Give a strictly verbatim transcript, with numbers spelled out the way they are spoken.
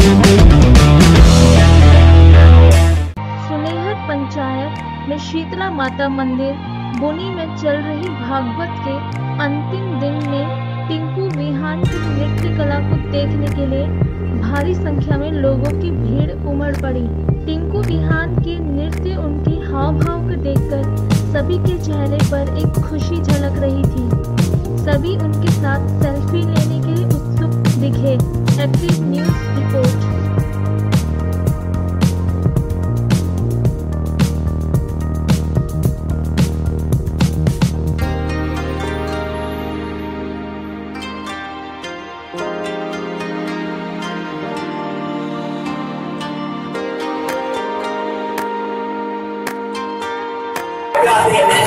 सुनेहर पंचायत में शीतला माता मंदिर बुनी में चल रही भागवत के अंतिम दिन में टिंकू विहान की नृत्य कला को देखने के लिए भारी संख्या में लोगों की भीड़ उमड़ पड़ी। टिंकू विहान के नृत्य, उनके हाव भाव को देखकर सभी के चेहरे पर एक खुशी झलक रही थी। सभी उनके साथ सेल्फी लेने के लिए उत्सुक दिखे। Active news report. Yeah.